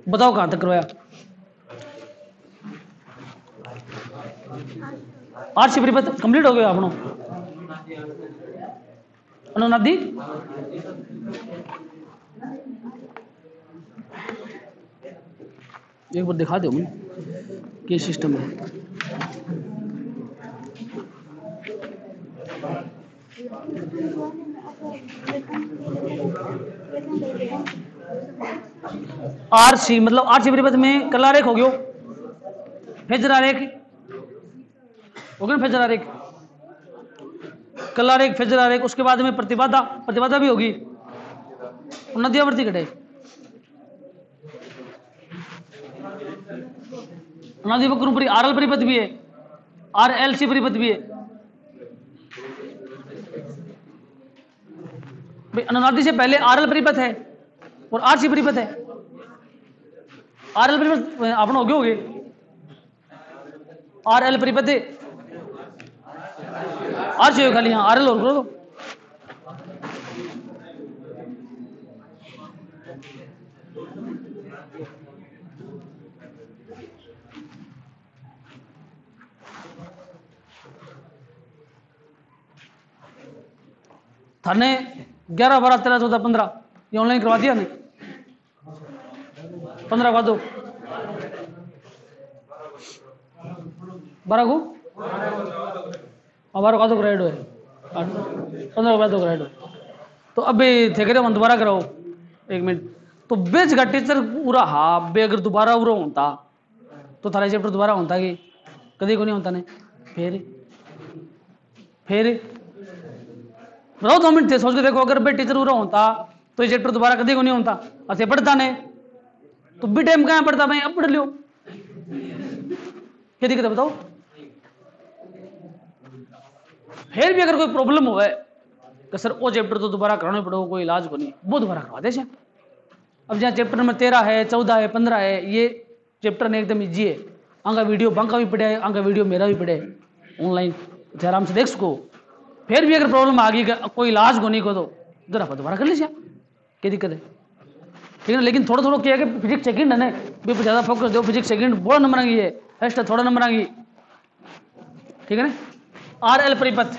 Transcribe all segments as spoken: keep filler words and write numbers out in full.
बताओ कहां तक करवाया? आरसी परिपथ कंप्लीट हो गया अपनो अनुनादी एक बार दिखा दो मुझे क्या सिस्टम है। आरसी मतलब आरसी परिपथ में कला रेख हो गयो, फेजर आरेख हो गया, फेजर आरेख कला रेख फेजर आरेख, उसके बाद में प्रतिबाधा प्रतिबाधा भी होगी, नदियावर्ती घटे नदी वक्र आर एल परिपथ भी है, आर एल सी परिपथ भी है। भाई अनुनादी से पहले आर एल परिपथ है और आर सी परिपथ है। आर एल परिपथ अपना हो गए हो गए आर एल परिपथ आर सी खाली यहाँ आर एल और करो। थाने ग्यारह बारह तेरह चौदह पंद्रह ये ऑनलाइन करवा दिया नहीं? पंद्रह का दो बारह को बारह का दो ग्रेड है, पंद्रह का दो ग्रेड है। तो अभी थे करे हम दोबारा कराओ एक मिनट। तो बेच का टीचर पूरा हा बे अगर दोबारा पूरा होता तो थारा चैप्टर दोबारा होता कि कभी को नहीं होता ने फिर फिर बताओ दो मिनट थे सोच के देखो, अगर बे टीचर पूरा होता तो ये चैप्टर दोबारा कभी को नहीं होता, ऐसे पढ़ता ने तो बी टाइम कहाँ पढ़ता भाई, अब पढ़ लियो क्या दिक्कत है बताओ। फिर भी अगर कोई प्रॉब्लम हो कि सर वो चैप्टर तो दोबारा कराना पड़ेगा, कोई इलाज को नहीं, वो दोबारा करवा दे। अब जहाँ चैप्टर नंबर तेरह है चौदह है पंद्रह है ये चैप्टर ने एकदम इजी है, आंगा वीडियो बांका भी पढ़े आंगा वीडियो मेरा भी पढ़े ऑनलाइन आराम से देख सको। फिर भी अगर प्रॉब्लम आ गई कोई इलाज को नहीं को तो इधर आप दोबारा कर लीजिए, क्या दिक्कत है ठीक है ना। लेकिन थोड़ा थोड़ा क्या है कि फिजिक्स सेकंड है ना भी ज़्यादा फोकस दो, फिजिक्स सेकंड बड़ा नंबर आएंगी है फर्स्ट थोड़ा नंबर आएंगी ठीक है ना। आर एल परिपथ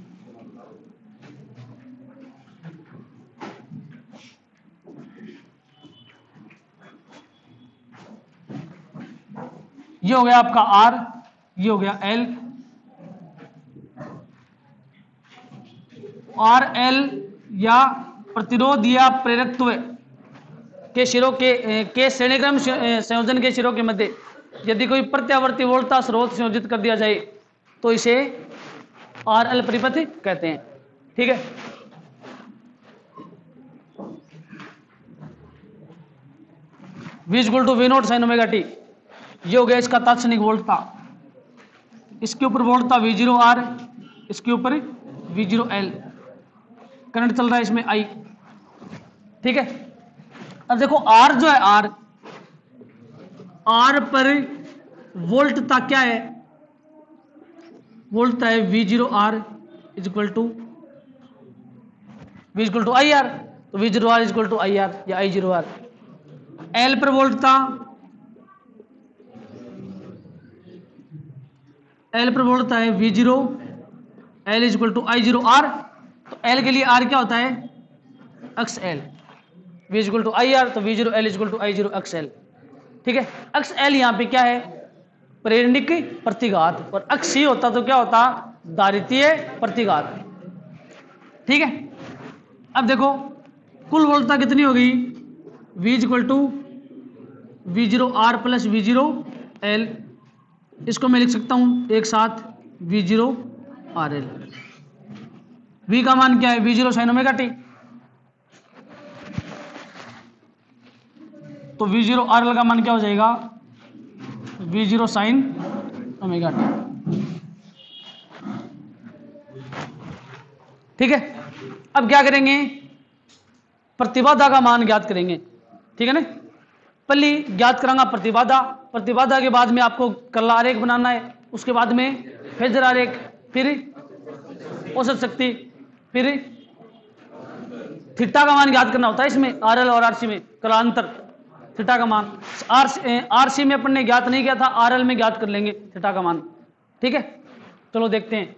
ये हो गया आपका आर, ये हो गया एल, आर एल या प्रतिरोध या प्रेरकत्व के शिरों के के श्रेणीक्रम संयोजन के शिरों के मध्य यदि कोई प्रत्यावर्ती वोल्टा स्रोत संयोजित कर दिया जाए तो इसे आर एल परिपथ कहते हैं ठीक है। V equal to V nought sine omega T ये हो गया इसका तात्क्षणिक वोल्टता, इसके ऊपर वोल्टता वी जीरो आर, इसके ऊपर वी जीरो एल, करंट चल रहा है इसमें आई ठीक है। अब देखो आर जो है आर आर पर वोल्टता क्या है, वोल्टता है V zero R is equal to V equal to I R, तो V zero R is equal to I R या आई जीरो आर। एल पर वोल्टता एल पर वोल्टता है V zero L is equal to I zero R, तो L के लिए R क्या होता है X L, V is equal to I R तो V zero L is equal to I zero X L ठीक है। एक्स एल यहां पे क्या है प्रेरणिक प्रतिघात, और एक्स सी होता तो क्या होता दारितीय प्रतिघात ठीक है। अब देखो कुल वोल्टता कितनी होगी V is equal to V zero R plus V zero L, इसको मैं लिख सकता हूं एक साथ V zero R L. V का मान क्या है V zero sine omega T, तो वी जीरो आर एल का मान क्या हो जाएगा V zero sine omega T ठीक है। अब क्या करेंगे प्रतिबाधा का मान ज्ञात करेंगे ठीक है ना। पहले ज्ञात करांगा प्रतिबाधा, प्रतिबाधा के बाद में आपको कर्ल आरेख बनाना है, उसके बाद में फेजर आरेख, फिर औसत शक्ति, फिर थीटा का मान ज्ञात करना होता है इसमें आरएल और आरसी में कलांतर थीटा का मान। आर आर सी में अपन ने ज्ञात नहीं किया था, आर एल में ज्ञात कर लेंगे थीटा का मान। ठीक है, चलो देखते हैं।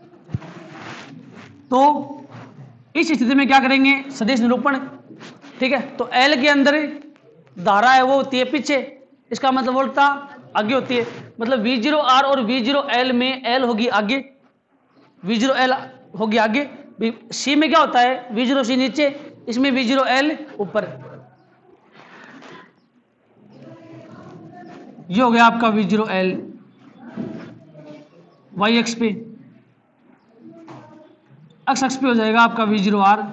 तो इस स्थिति में क्या करेंगे, सदिश निरूपण। ठीक है, तो एल के अंदर धारा है वो होती है पीछे, इसका मतलब वोल्टता आगे होती है। मतलब वी जीरो आर और वी जीरो एल में एल होगी आगे, वी जीरो एल होगी आगे। सी में क्या होता है, वी जीरो सी नीचे, इसमें वी जीरो एल ऊपर। ये हो गया आपका V zero L Y X पे, एक्स एक्स पे हो जाएगा आपका वी जीरो आर।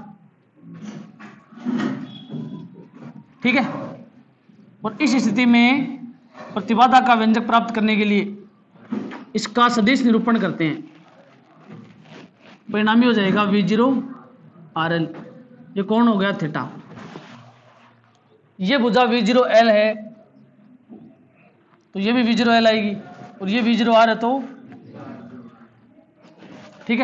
ठीक है, और इस स्थिति में प्रतिबाधा का व्यंजक प्राप्त करने के लिए इसका सदिश निरूपण करते हैं। परिणामी हो जाएगा वी जीरो आर एल। ये कौन हो गया, थीटा। ये भुजा वी जीरो एल है तो ये भी वी जीरो एल आएगी, और ये वी जीरो आर है तो ठीक है।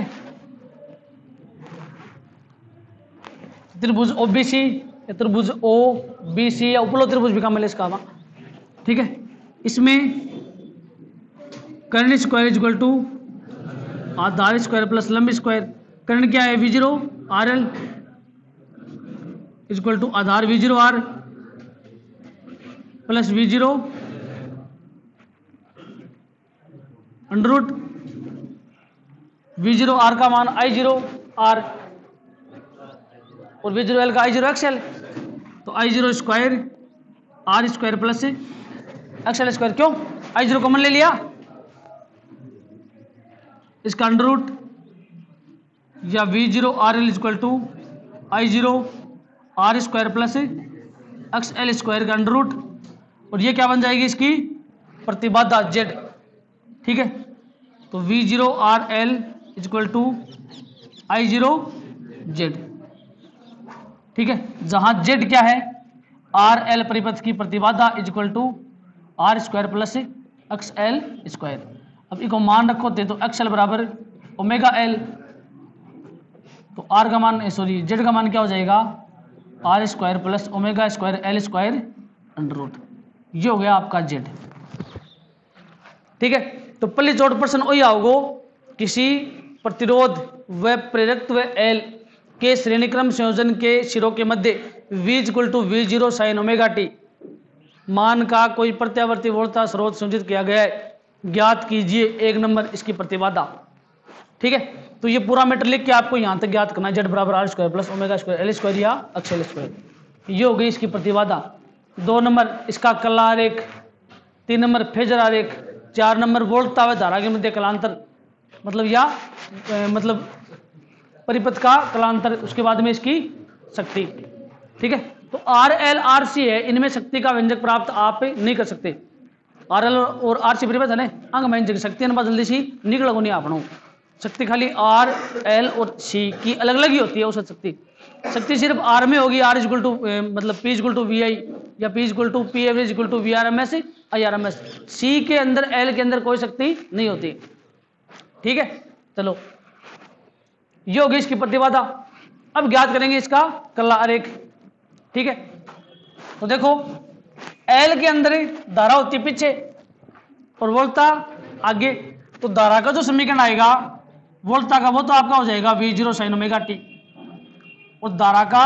त्रिभुज ओबीसी, त्रिभुज ओ बी सी या उपलो त्रिभुज भी काम इसका। ठीक है, इसमें कर्ण स्क्वायर इज इक्वल टू आधार स्क्वायर प्लस लंब स्क्वायर। कर्ण क्या है, V zero R L is equal to आधार V zero R plus V zero under root V zero R का मान आई जीरो आर और वी जीरो एल का आई जीरो एक्स एल। तो I zero square R square plus X L square. क्यों, I zero common ले लिया, इसका under root या we zero R L equal to I zero R square plus X L square का under root, और ये क्या बन जाएगी इसकी प्रतिबाधा जेड। ठीक है, तो V zero R L equal to I zero Z. ठीक है, जहां जेड क्या है, आर एल परिपथ की प्रतिबाधा equal to R square plus X L square. अब इसको मान रखो थे तो एक्स एल बराबर ओमेगा एल, तो आर का मान सॉरी जेड का मान क्या हो जाएगा, R square plus omega square L square under root. ये हो गया आपका जेड। ठीक है, तो पहले चौट प्रश्न वही आओगो, किसी प्रतिरोध व प्रेरकत्व व एल के श्रेणीक्रम संयोजन के सिरों के मध्य V equal to V zero sine omega T मान का कोई प्रत्यावर्ती वोल्टता स्रोत संयोजित किया गया है, ज्ञात कीजिए एक नंबर इसकी प्रतिबाधा। ठीक है, तो ये पूरा मैटर लिख के आपको यहां तक ज्ञात करना है, जेड बराबर R square plus omega square L square या एक्स एल स्क्वायर। ये हो गई इसकी प्रतिबाधा। दो नंबर इसका कला आरेख, तीन नंबर फेजर आरेख, चार नंबर वोल्टता व धारा के मध्य कलांतर मतलब या ए, मतलब परिपथ का कलांतर, उसके बाद में इसकी शक्ति। ठीक है, तो आर एल आर सी है, इनमें शक्ति का व्यंजक प्राप्त आप नहीं कर सकते। आर एल और आर सी परिपथ है ना, अंग व्यंजक शक्ति जल्दी सी निकल नहीं आपनो। शक्ति खाली आर एल और सी की अलग अलग ही होती है औसत शक्ति। शक्ति सिर्फ आर में होगी, आर इक्वल टू मतलब P equal to V I या P equal to P average equal to V R M S I R M S. C के अंदर एल के अंदर कोई शक्ति नहीं होती। ठीक है, चलो ये होगी इसकी प्रतिबाधा। अब ज्ञात करेंगे इसका कला आरेख। ठीक है, तो देखो एल के अंदर धारा होती है पीछे और वोल्टता आगे, तो धारा का जो समीकरण आएगा वोल्टता का वो तो आपका हो जाएगा V zero sine omega T, और धारा का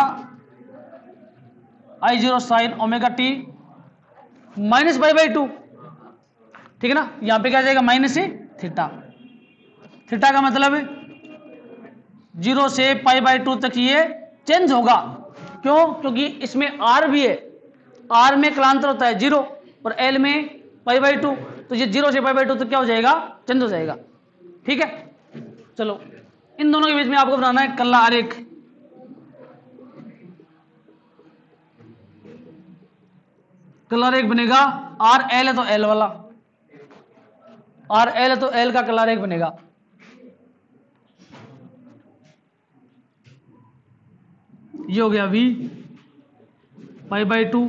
I zero sine omega T minus by by two. ठीक है ना, यहां पे क्या जाएगा माइनस थीटा। थीटा का मतलब जीरो से पाई बाई टू तक ये चेंज होगा। क्यों, क्योंकि इसमें आर भी है, आर में कलांतर होता है जीरो और एल में पाई बाई टू, तो ये जीरो से पाई बाई टू तक क्या हो जाएगा, चेंज हो जाएगा। ठीक है, चलो इन दोनों के बीच में आपको बनाना है कला आरेख। कला आरेख बनेगा आर एल है तो एल वाला, आर एल है तो एल का कला आरेख बनेगा। ये हो गया V pi by two,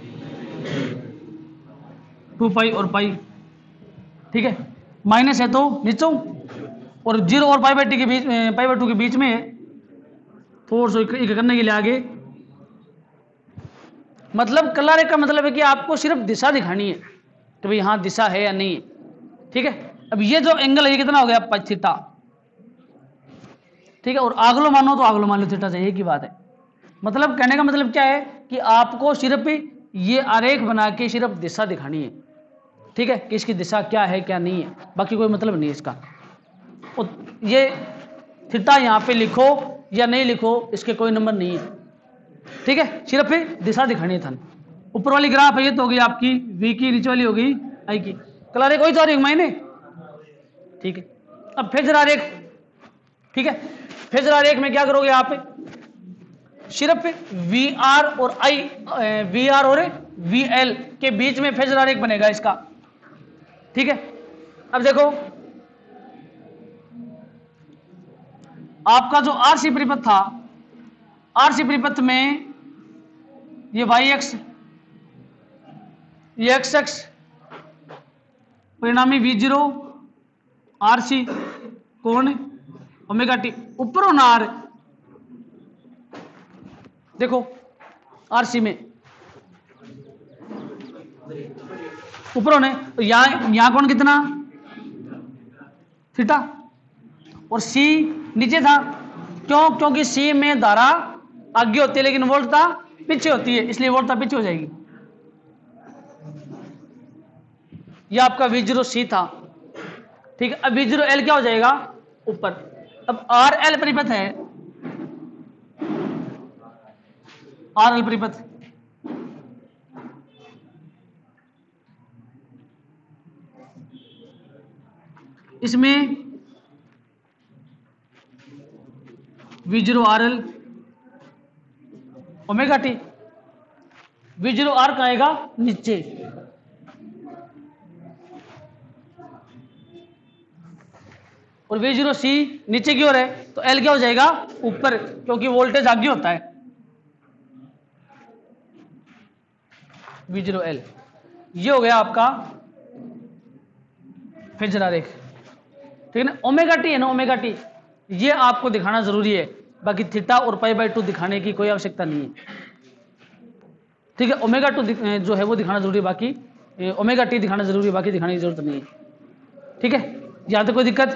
two pi और पाई। ठीक है, माइनस है तो नीचे और जीरो और पाई बाई टी के बीच में, पाई बाई टू के बीच में है, थोड़ा सा करने के लिए आगे मतलब कला रेखा का मतलब है कि आपको सिर्फ दिशा दिखानी है कि भाई यहाँ दिशा है या नहीं है, ठीक है। अब ये जो एंगल है ये कितना हो गया, पाँच थीटा, ठीक है। और आगलो मानो तो आगलो मान लो थीटा चाहिए, की बात है। मतलब कहने का मतलब क्या है कि आपको सिर्फ ये आरेख बना के सिर्फ दिशा दिखानी है, ठीक है, कि इसकी दिशा क्या है क्या नहीं है, बाकी कोई मतलब नहीं है इसका। और ये थीटा यहाँ पे लिखो या नहीं लिखो इसके कोई नंबर नहीं है, ठीक है, सिर्फ दिशा दिखानी है था। ऊपर वाली ग्राफ है ये तो होगी आपकी v की, नीचे वाली होगी i की। कलर एक वही तो आ रही मैंने, ठीक है। अब फेजर आरेख, ठीक है, फेजर आरेख में क्या करोगे आप, सिर्फ वी आर और आई, वी आर और वी एल के बीच में फेजर आरेख बनेगा इसका, ठीक है। अब देखो आपका जो आरसी परिपथ था, आरसी परिपथ में ये वाई एक्स, ये एक्स एक्स, परिणामी वी जीरो, आर सी कोण ओमेगा टी, ऊपर होना आर, देखो आरसी में ऊपर होने, तो यहां यहां कौन कितना थीटा, और सी नीचे था, क्यों, क्योंकि सी में धारा आगे होती है लेकिन वोल्टता पीछे होती है, इसलिए वोल्टता पीछे हो जाएगी। यह आपका वी जीरो सी था, ठीक है। अब वी जीरो एल क्या हो जाएगा ऊपर। अब आर एल परिपथ है, आर एल परिपथ, इसमें V zero R L omega T, V zero R कहाँ आएगा नीचे, और वी जीरो सी नीचे की ओर है, तो एल क्या हो जाएगा ऊपर, क्योंकि वोल्टेज आगे होता है, वी जीरो एल। ये हो गया आपका फेजर आरेख, ठीक है ना। ओमेगा टी है ना, ओमेगा टी ये आपको दिखाना जरूरी है, बाकी थीटा और पाई बाई टू दिखाने की कोई आवश्यकता नहीं है, ठीक है। ओमेगा टू जो है वो दिखाना जरूरी है, बाकी ओमेगा टी दिखाना जरूरी है, बाकी दिखाने की जरूरत नहीं है, ठीक है। यहां तक कोई दिक्कत।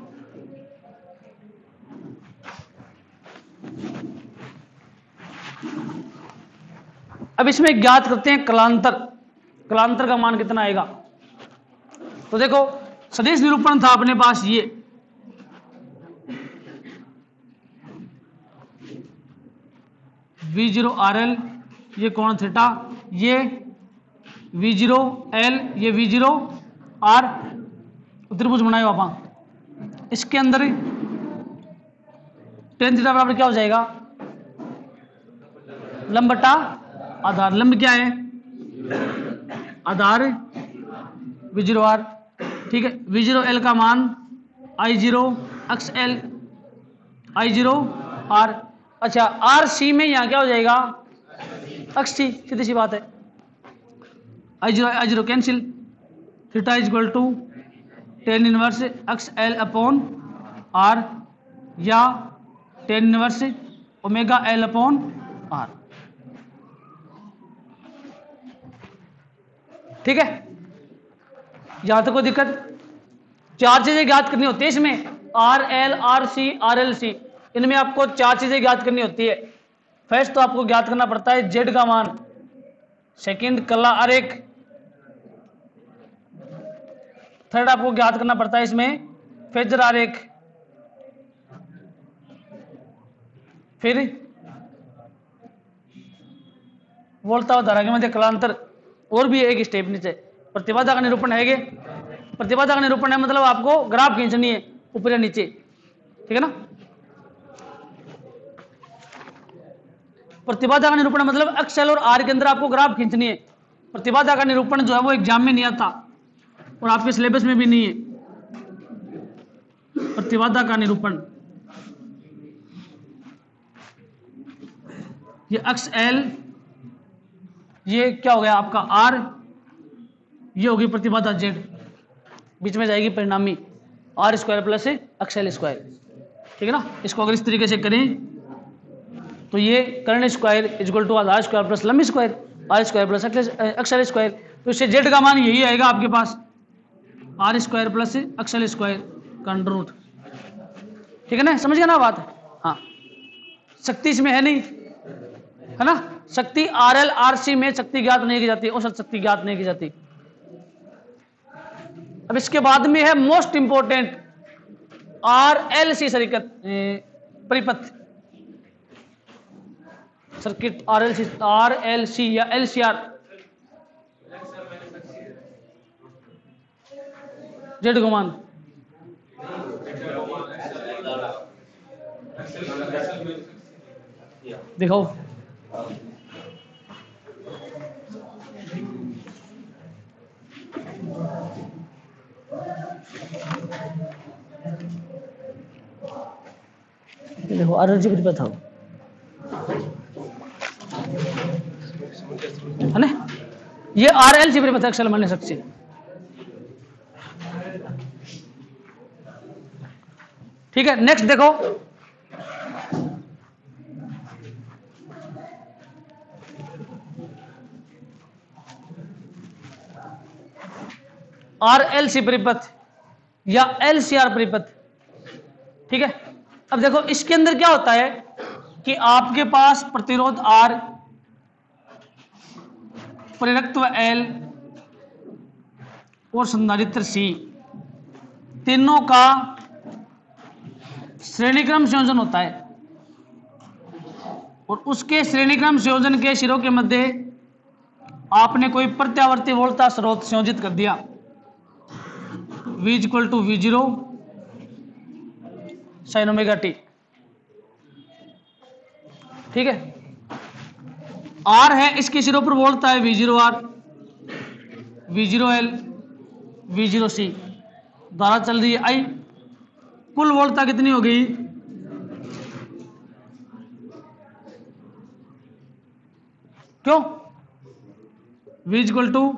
अब इसमें ज्ञात करते हैं कलांतर, कलांतर का मान कितना आएगा। तो देखो सदिश निरूपण था अपने पास, ये वी जीरो आर एल, ये कोण थीटा, ये वी जीरो एल, ये वी जीरो आर, त्रिभुज बनाए आप, इसके अंदर टेन थीटा बराबर क्या हो जाएगा, लंब बटा आधार। लंब क्या है आधार वी जीरो आर, ठीक है। वी जीरो एल का मान I zero X L, I zero R. अच्छा आर सी में यहां क्या हो जाएगा एक्स सी, सीधी सी बात है, I zero I zero cancel, theta is equal to tan inverse X L upon R, या tan inverse omega L upon R, ठीक है। यहां तक कोई दिक्कत। चार चीजें ज्ञात करनी होती है इसमें, R L, R C, R L C, इनमें आपको चार चीजें ज्ञात करनी होती है। फर्स्ट तो आपको ज्ञात करना पड़ता है जेड का मान, सेकंड कला आरेख, थर्ड आपको ज्ञात करना पड़ता है इसमें फेजर आरेख, फिर वोल्टा और धारा के मध्य कलांतर, और भी एक स्टेप नीचे प्रतिबाधा का निरूपण है। प्रतिबाधा का निरूपण है मतलब आपको ग्राफ खींचनी है ऊपर या नीचे, ठीक है ना। प्रतिबाधा का निरूपण मतलब एक्सएल और आर के अंदर आपको ग्राफ खींचनी है। प्रतिबाधा का निरूपण जो है वो एग्जाम में नहीं आता और आपके सिलेबस में भी नहीं है। प्रतिबाधा का निरूपण ये एक्स एल, ये क्या हो गया आपका आर, ये होगी प्रतिबाधा जेड, बीच में जाएगी परिणामी R square plus X L square, ठीक है ना। इसको अगर इस तरीके से करें तो ये कर्ण स्क्वायर इक्वल टू आधार स्क्वायर प्लस लंब square, R square plus X L square, तो इससे जेड का मान यही आएगा आपके पास, R square plus X L square का अंडर रूट। ठीक है ना, समझ गया ना बात? हाँ, शक्ति इसमें है नहीं, है ना, शक्ति आर एल आर सी में शक्ति ज्ञात नहीं की जाती, औसत शक्ति ज्ञात नहीं की जाती। अब इसके बाद में है most important R L C circuit परिपथ circuit, R L C R L C या एल सी आर, जेड का मान दिखाओ। देखो आर एल सी परिपथ हो, है ना, ये आर एल सी परिपथ एक्सल मान्य शक्ति। ठीक है, नेक्स्ट देखो, आर एल सी परिपथ या एल सी आर परिपथ। ठीक है, अब देखो इसके अंदर क्या होता है कि आपके पास प्रतिरोध आर, प्रेरकत्व एल और संधारित्र सी, तीनों का श्रेणीक्रम संयोजन होता है, और उसके श्रेणीक्रम संयोजन के सिरों के मध्य आपने कोई प्रत्यावर्ती वोल्टा स्रोत संयोजित कर दिया, V equal to V zero sine omega T. ठीक है, R है, इसके सिरों पर वोल्टा है V zero R, V zero L, V zero C, धारा चल रही है I, कुल वोल्टा कितनी हो गई? क्यों? V equal to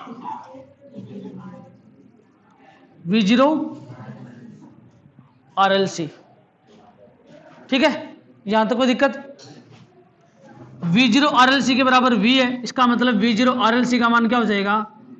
V zero R L C. ठीक है, यहां तक कोई दिक्कत? V zero R L C के बराबर V है, इसका मतलब V zero R L C का मान क्या हो जाएगा?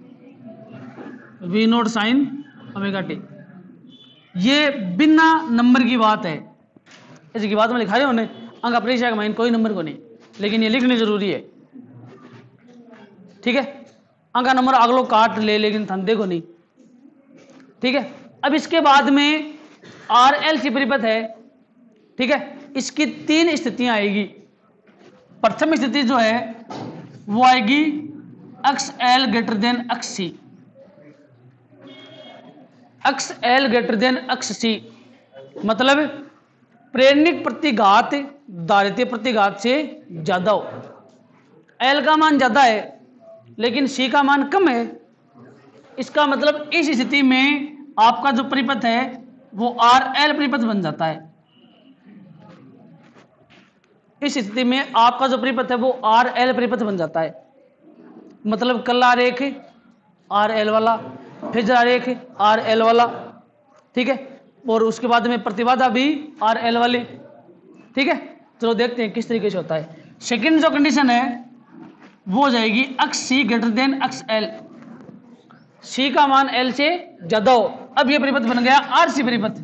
V nought sine omega T. ये बिना नंबर की बात है, इसकी बात में लिखा है उन्हें अंक परीक्षा का माइन कोई नंबर को नहीं, लेकिन ये लिखनी जरूरी है। ठीक है, अंक नंबर अगलो काट ले, लेकिन धंधे को नहीं। ठीक है, अब इसके बाद में आर एल सी परिपथ है। ठीक है, इसकी तीन स्थितियां आएगी। प्रथम स्थिति जो है वो आएगी X L greater than X C, X L greater than X C मतलब प्रेरणिक प्रतिघात धारितीय प्रतिघात से ज्यादा हो। एल का मान ज्यादा है लेकिन सी का मान कम है, इसका मतलब इस स्थिति में आपका जो परिपथ है वो आर एल परिपथ बन जाता है। इस स्थिति में आपका जो परिपथ है वो आर एल परिपथ बन जाता है, मतलब कल आरेख आर एल वाला, फिर आरेख आर एल वाला। ठीक है, और उसके बाद में प्रतिबाधा भी आर एल वाली। ठीक है, चलो देखते हैं किस तरीके से होता है। सेकंड जो कंडीशन है वो हो जाएगी X C greater than X L, C का मान एल से ज्यादा हो। अब ये परिपथ बन गया आर सी परिपथ।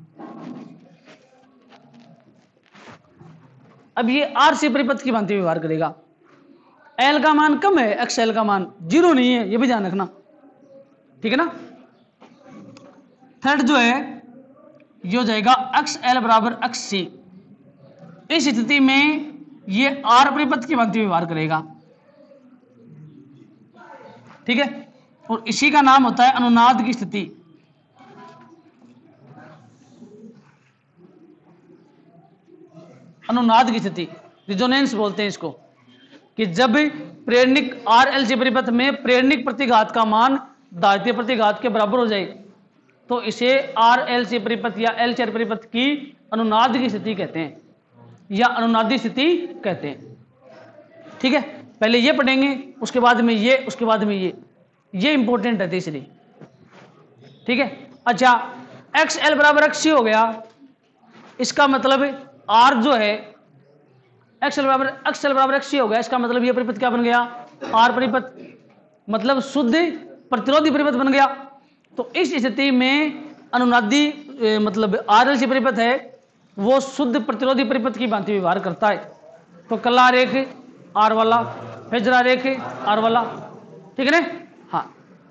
अब ये आर सी परिपथ की भांति व्यवहार करेगा। एल का मान कम है, एक्स एल का मान जीरो नहीं है, ये भी ध्यान रखना। ठीक है ना। थर्ड जो है ये हो जाएगा एक्स एल बराबर एक्स सी। इस स्थिति में ये आर परिपथ की भांति व्यवहार करेगा। ठीक है, और इसी का नाम होता है अनुनाद की स्थिति। अनुनाद की स्थिति, रिजोनेंस बोलते हैं इसको, कि जब प्रेरणिक आर एल सी परिपथ में प्रेरणिक प्रतिघात का मान धारितीय प्रतिघात के बराबर हो जाए तो इसे आर एल सी परिपथ या एल सी आर परिपथ की अनुनाद की स्थिति कहते हैं या अनुनादी स्थिति कहते हैं। ठीक है, पहले ये पढ़ेंगे, उसके बाद में ये, उसके बाद में ये ये इंपॉर्टेंट है तीसरी। ठीक है, अच्छा एक्स एल बराबर एक्स सी हो गया, इसका मतलब आर जो है एक्स एल बराबर एक्स एल बराबर एक्स सी हो गया, इसका मतलब ये परिपथ क्या बन गया? आर परिपथ, मतलब शुद्ध प्रतिरोधी परिपथ बन गया। तो इस स्थिति में अनुनादी मतलब आरएलसी परिपथ है वो शुद्ध प्रतिरोधी परिपथ की भांति व्यवहार करता है। तो कला आरेख आर वाला, फेजर आरेख आर वाला, ठीक है ना। हाँ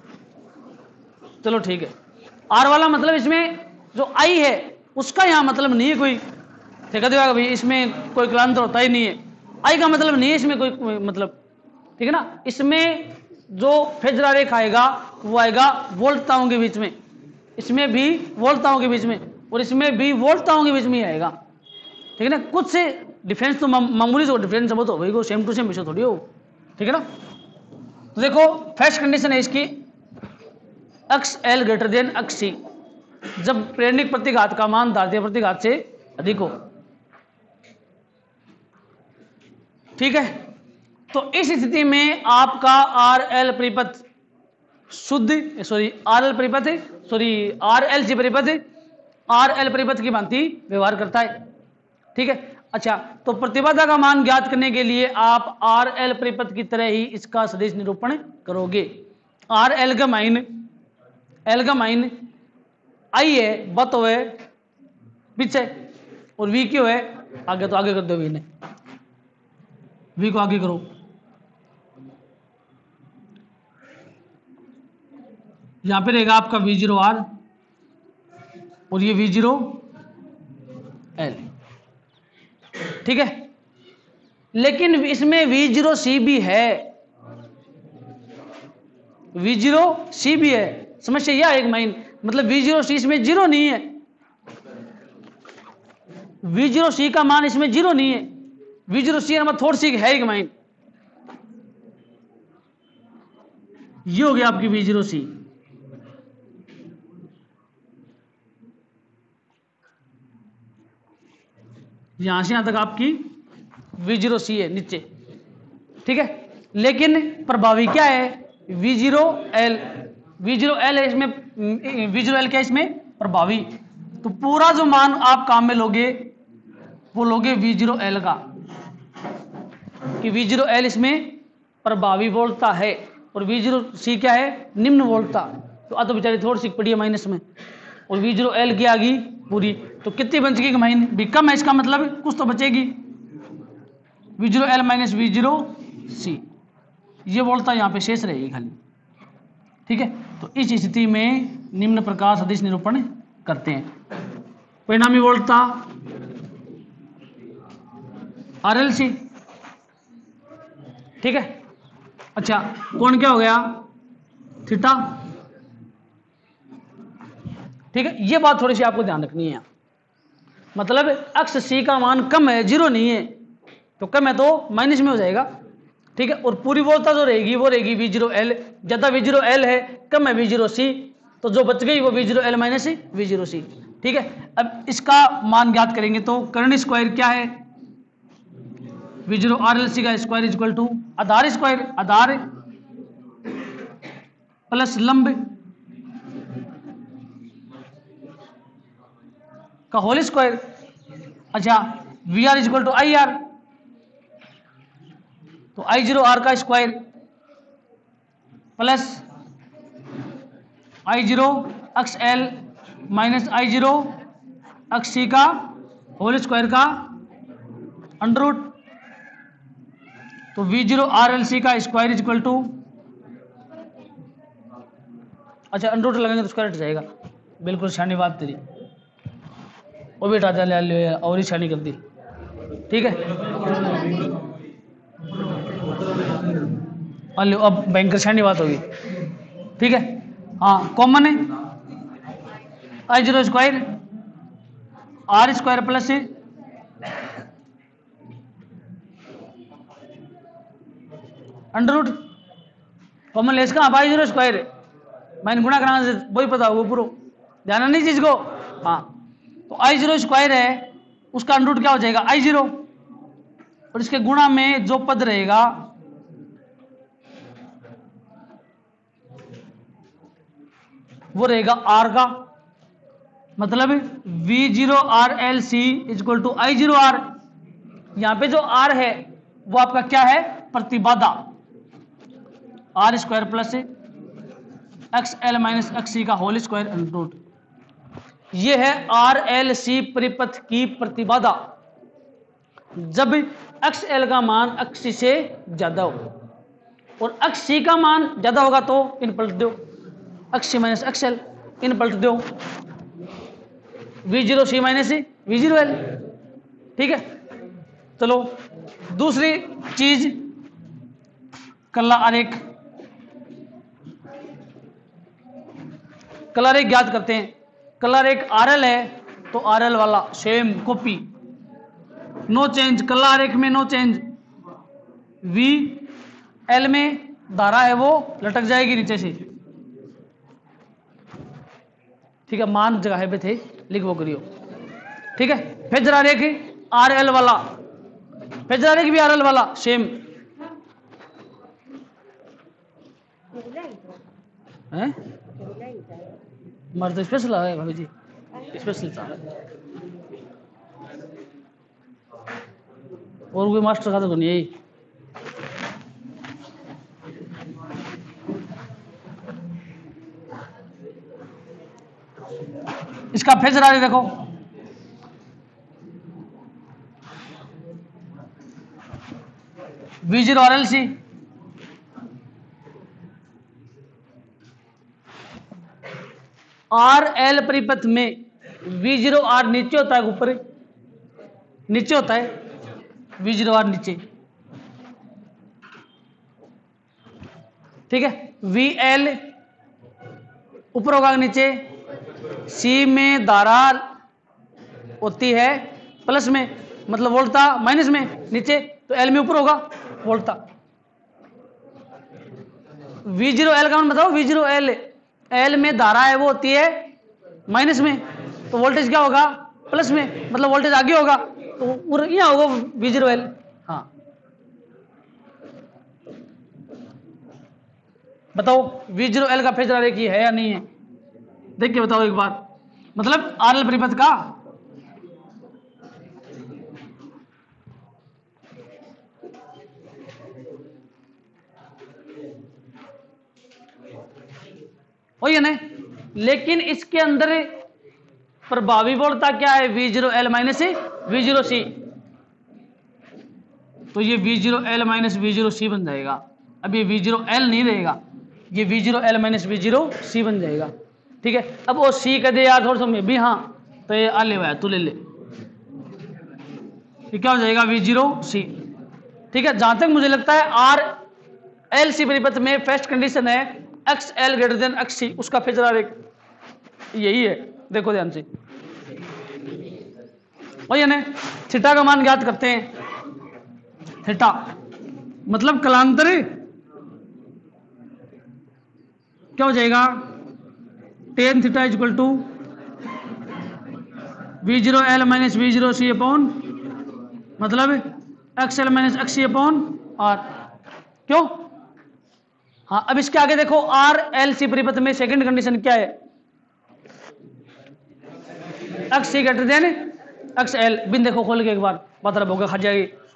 चलो ठीक है। आर वाला मतलब इसमें जो आई है उसका यहां मतलब नहीं है कोई, ठीक है भाई, इसमें कोई कालांतर होता ही नहीं है। आई का मतलब नहीं है इसमें कोई, कोई मतलब, ठीक है ना। इसमें जो फेजर आरेख आएगा वो आएगा वोल्टताओं के बीच में, इसमें भी वोल्टताओं के बीच में और इसमें भी वोल्टताओं के बीच में ही आएगा, ठीक है ना। कुछ से डिफरेंस तो मामूली से डिफरेंस हो तो भाई सेम टू सेम विषय थोड़ी हो, ठीक है ना। तो देखो फर्स्ट कंडीशन है इसकी X L greater than X C, जब प्रेरणिक प्रतिघात का मान धारतीय प्रतिघात से अधिक हो, ठीक है। तो इस स्थिति में आपका आर एल परिपथ शुद्ध सॉरी आर एल परिपथ सॉरी आर एल सी परिपथ आर एल परिपथ की भांति व्यवहार करता है, ठीक है। अच्छा, तो प्रतिबाधा का मान ज्ञात करने के लिए आप आर एल परिपथ की तरह ही इसका सदिश निरूपण करोगे। आर एल का माइन एल का माइन आई है, बत है पीछे, और वी क्यों है आगे, तो आगे कर दो वी ने, वी को आगे करो। यहां पे रहेगा आपका वी जीरो आर और ये वी जीरो एल, ठीक है। लेकिन इसमें वी जीरो सी भी है, वी जीरो सी भी है। समस्या यह एक माइन मतलब वी जीरो सी इसमें जीरो नहीं है, वी जीरो सी का मान इसमें जीरो नहीं है, वी जीरो सी मतलब थोड़ी सी है एक माइन, ये हो गया आपकी वी जीरो सी। यहां से यहां तक आपकी वी जीरो सी है नीचे, ठीक है। लेकिन प्रभावी क्या है V zero L, V zero L है इसमें, वी जीरो एल क्या है इसमें प्रभावी। तो पूरा जो मान आप काम में लोगे वो लोगे वी जीरो एल का, कि वी जीरो एल इसमें प्रभावी वोल्टता है और वी जीरो सी क्या है निम्न वोल्टता। तो आ तो बेचारी थोड़ी सी पड़ी है माइनस में, और वी जीरो एल की आ गई पूरी, तो कितनी बच गई माइन भी कम है, इसका मतलब कुछ तो बचेगी। V zero L minus V zero C, ये वोल्टता यहाँ पे शेष रहेगी खाली, ठीक है। तो इस स्थिति में निम्न प्रकार सदिश निरूपण करते हैं। परिणामी वोल्टता आर एल सी, ठीक है। अच्छा, कोण क्या हो गया थीटा, ठीक है। ये बात थोड़ी सी आपको ध्यान रखनी है, मतलब एक्स सी का मान कम है, जीरो नहीं है, तो कम है तो माइनस में हो जाएगा, ठीक है। और पूरी वोल्टता जो रहेगी वो रहेगी वी जीरो एल, ज्यादा वी जीरो एल है कम है वी जीरो सी, तो जो बच गई वो V zero L minus V zero C, ठीक है। अब इसका मान ज्ञात करेंगे तो कर्ण स्क्वायर क्या है, V zero R L C का स्क्वायर इज इक्वल टू आधार स्क्वायर, आधार प्लस लंब का होल स्क्वायर। अच्छा, V R is equal to I R, तो आई जीरो आर का square plus I zero X L minus I zero X C का whole square का under root. तो V zero R L C का square is equal to, अच्छा under root लगाएंगे तो square हट जाएगा, बिल्कुल शानी बात तेरी, वो भी हटा ले और ही शानी कर दी, ठीक है। अब बैंकर शानी बात होगी, ठीक है। हाँ, कॉमन है I zero square R square plus under root, common लेस का आई जीरो स्क्वायर मैंने गुणा कराना से वही पता होगा पूरा, ध्यान नहीं चीज को। हाँ, तो आई जीरो स्क्वायर है उसका अंडर रूट क्या हो जाएगा आई जीरो, और इसके गुणा में जो पद रहेगा वो रहेगा आर का, मतलब V zero R L C is equal to I zero R. यहां पे जो आर है वो आपका क्या है प्रतिबाधा, R square plus X L minus X C का होल स्क्वायर अंडर रूट। ये है आर एल सी परिपथ की प्रतिबाधा जब एक्स एल का मान एक्स सी से ज्यादा हो और एक्स सी का मान ज्यादा होगा तो इन पलट दो, X C minus X L इन पलट दो, V zero C minus V zero L. ठीक है, चलो दूसरी चीज कल्ला आरेख, कल्ला आरेख ज्ञात करते हैं। कल्ला आरेख आर एल है तो आर एल वाला सेम कॉपी, नो चेंज। कल्ला आरेख में नो चेंज, वी एल में धारा है वो लटक जाएगी नीचे से। ठीक है, मान जगह पे थे लिख वो करियो। ठीक है, फेजर आरेख आर एल वाला, फेजर आरेख भी आर एल वाला सेम है। हमारा तो स्पेशल है भाभी जी, स्पेशल चाह और कोई मास्टर का तो नहीं यही। इसका फेजर आरेख देखो, V zero R L C, R L परिपथ में वी जीरो आर नीचे होता है, ऊपर नीचे होता है, वी जीरो आर नीचे। ठीक है, वी एल ऊपर होगा नीचे, सी में धारा होती है प्लस में, मतलब वोल्टा माइनस में नीचे, तो एल में ऊपर होगा वोल्टा। वी जीरो एल का मान बताओ, वी जीरो एल, एल में धारा है वो होती है माइनस में, तो वोल्टेज क्या होगा प्लस में, मतलब वोल्टेज आगे होगा, तो यहाँ होगा वी जीरो एल। हाँ बताओ वी जीरो एल का फेजर आरेख है या नहीं है, देख के बताओ एक बार, मतलब आर एल परिपथ का। वही है ना, लेकिन इसके अंदर प्रभावी वोल्टता क्या है, V zero L minus V zero C, तो ये V zero L minus V zero C बन जाएगा। अब ये वी जीरो एल नहीं रहेगा, ये V zero L minus V zero C बन जाएगा। ठीक है, अब वो सी कह दे यार थोड़ा सा में भी, हाँ तो ये आ ले भाई तू ले ले, ये क्या हो जाएगा वी जीरो सी। ठीक है, जहां तक मुझे लगता है आर एल सी परिपथ में फर्स्ट कंडीशन है X L greater than X C, उसका फेजर आरेख यही है, देखो ध्यान से। वही है ना, थीटा का मान ज्ञात करते हैं, थीटा मतलब कलांतर क्या हो जाएगा, tan theta is equal to V zero L minus V zero C upon, मतलब X L minus X C upon R. क्यों? हाँ, अब इसके आगे देखो आर एल सी परिपथ में सेकंड कंडीशन क्या है, X C greater than X L. बिन देखो खोल के एक बार, बात रब होगा खा जाएगी।